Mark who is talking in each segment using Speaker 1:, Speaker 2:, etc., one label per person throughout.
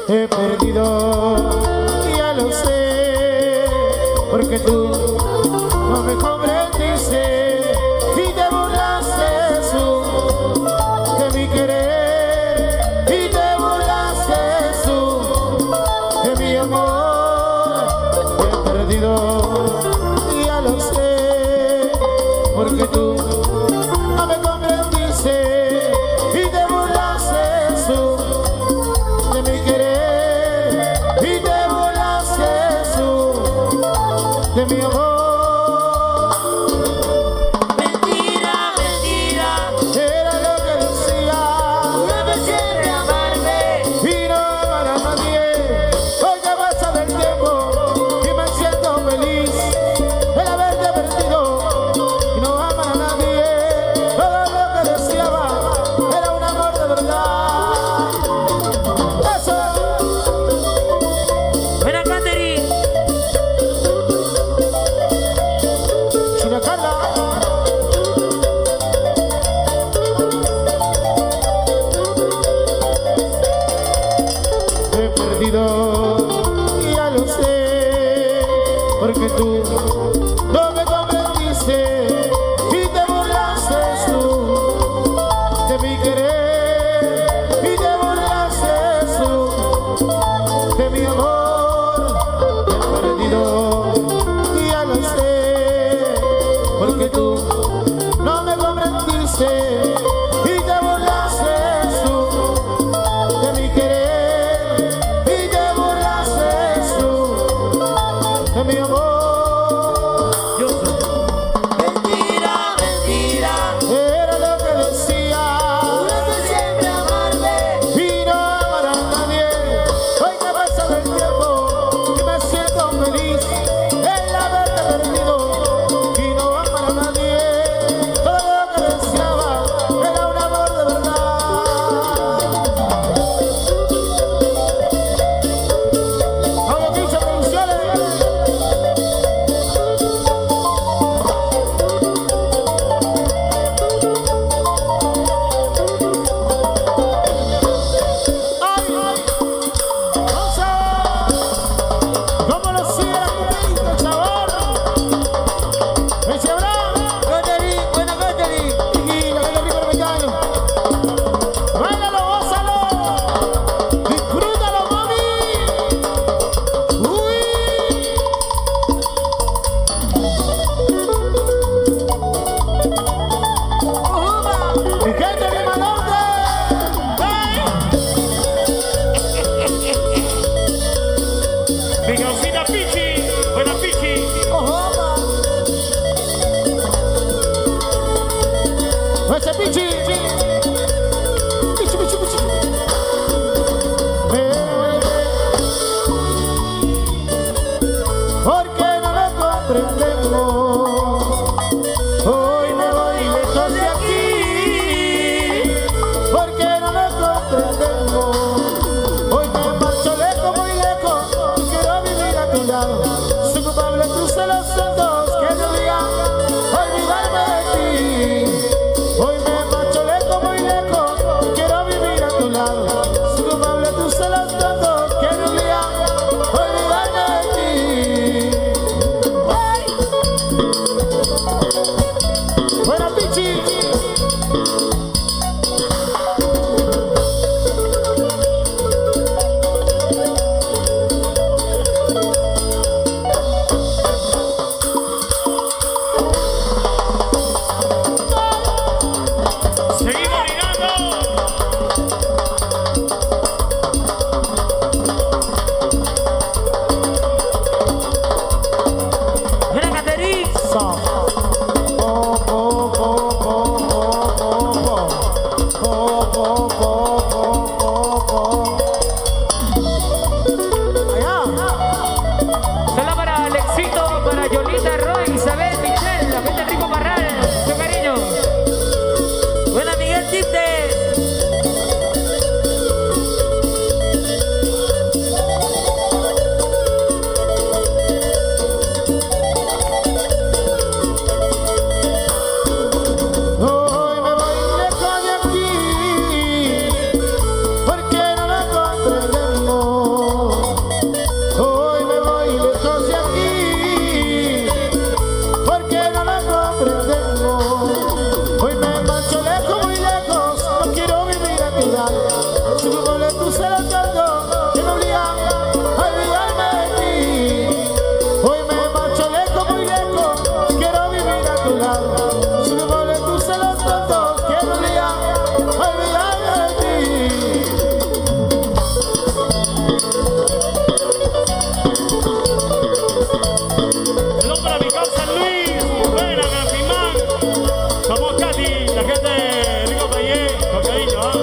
Speaker 1: he perdido, ya lo sé, porque tú no me comprendiste y te burlaste tú de mi querer y te burlaste tú de mi amor. He perdido, ya lo sé, porque tú no me comprendiste y te burlaste tú de mi querer y te burlaste tú de mi amor.
Speaker 2: Mentira, mentira,
Speaker 1: Era lo que decía,
Speaker 2: no me siente amarme.
Speaker 1: y no amar a nadie. Hoy ya pasa del tiempo y me siento feliz el haberte perdido y no amar a nadie. Todo lo que deseaba era un amor de verdad. Eso.
Speaker 2: Buena Catherine.
Speaker 1: China Carla. He perdido, ya lo sé, porque tú no me comprendiste y te burlaste tú de mi querer y te burlaste tú de mi amor. He perdido, ya lo sé, porque tú no me comprendiste y te burlaste tú de mi querer y te burlaste tú de mi amor.
Speaker 2: Yo
Speaker 1: celos tontos que me obligan a olvidarme de ti. Hoy me marcho lejos, muy lejos, quiero vivir a tu lado. Si me vuelven tus celos tontos que me obligan a olvidarme de ti.
Speaker 3: Saludos para mi causa Luis, buena Gafimán. Somos Katy, la gente de Rico Payé, con cariño, ¿ah?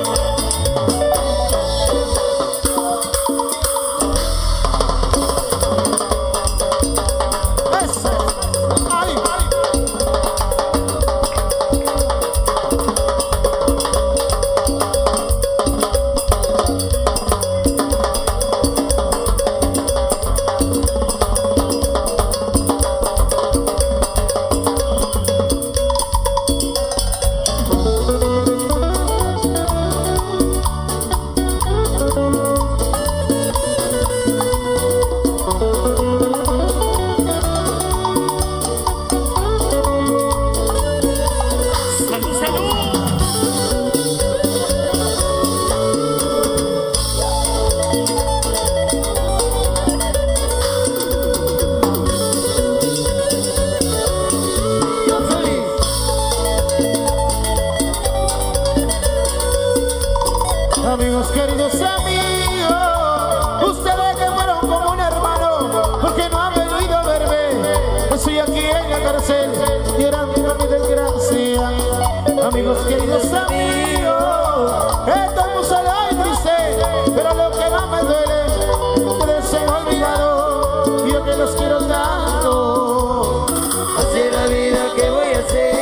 Speaker 1: Amigos, queridos amigos, ustedes que fueron como un hermano, porque no han venido a verme. Estoy aquí en la cárcel, llorando mi desgracia. Amigos, queridos amigos, estamos solo y triste, pero lo que más me duele, ustedes se han olvidado, y yo que los quiero tanto.
Speaker 2: Así la vida que voy a hacer.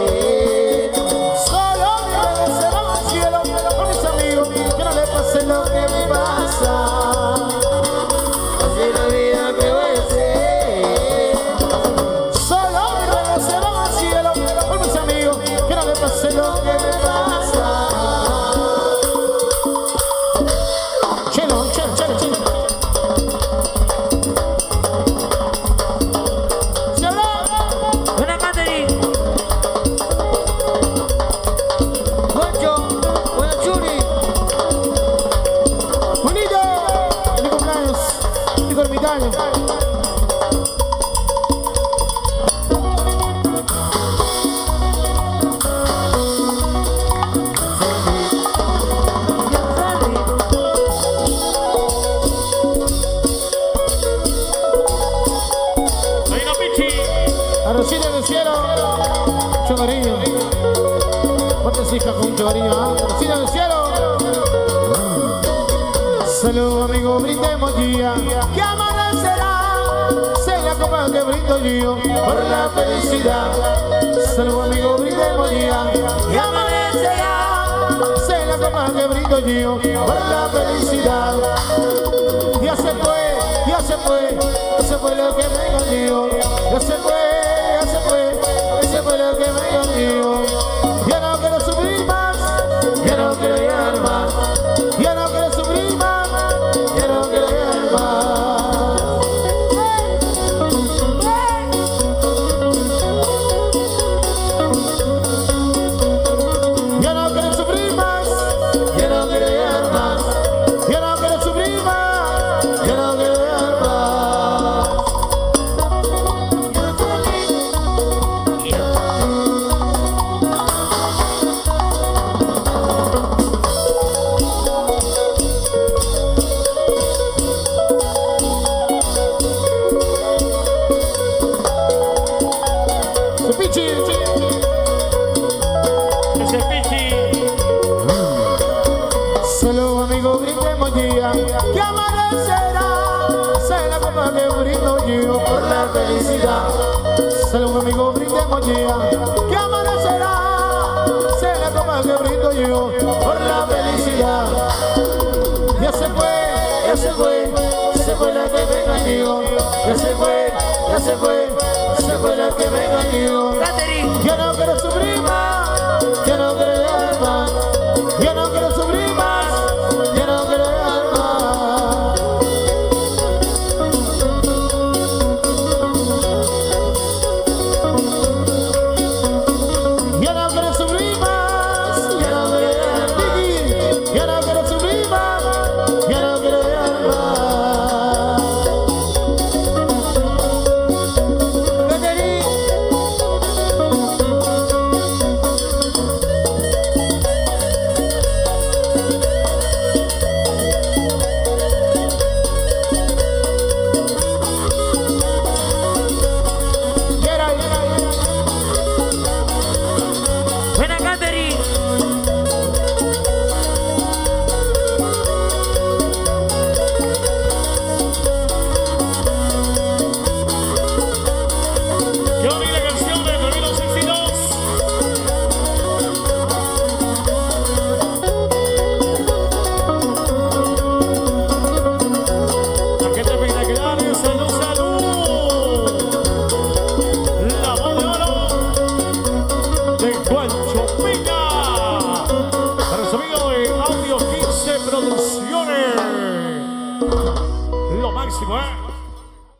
Speaker 1: Sé lo que me pasa.
Speaker 2: Así la vida que voy a hacer.
Speaker 1: Solo mi ruego se va al cielo por mis amigos, que no le pase lo que me pasa. Chelo, chelo, chelo, chelo. ¿Se habrá?
Speaker 2: Buena Catherine. Juancho, buena Churi.
Speaker 1: Bonito, mi cumpleaños, mi ermitaño.
Speaker 3: Venga, Pichi.
Speaker 1: Arrocito del cielo, mucho cariño. ¿Cuántas hijas con mucho cariño? Arrocito del cielo. Salud, amigo, brindemos día, que amanecerá, sé la copa que brindo yo por la felicidad. Salud, amigo, brindemos día, que amanecerá, sé la copa que brindo yo por la felicidad. Ya se fue, ya se fue, ya se fue lo que me conmigo. Ya se fue, ya se fue, ya se fue lo que me conmigo. Ya no quiero sufrir más, ya no quiero llorar más, ya no quiero sufrir más. Quiero creer más. Ya no quiero sufrir más. Quiero creer más. Ya no quiero sufrir más. Quiero creer más. Solo amigo brindemos día, que amanecerá, sé la copa que brindo yo por la felicidad. Solo amigo brindemos día, que amanecerá, sé la copa que brindo yo por la felicidad. Ya se fue, ya se fue, se fue la que me engañó.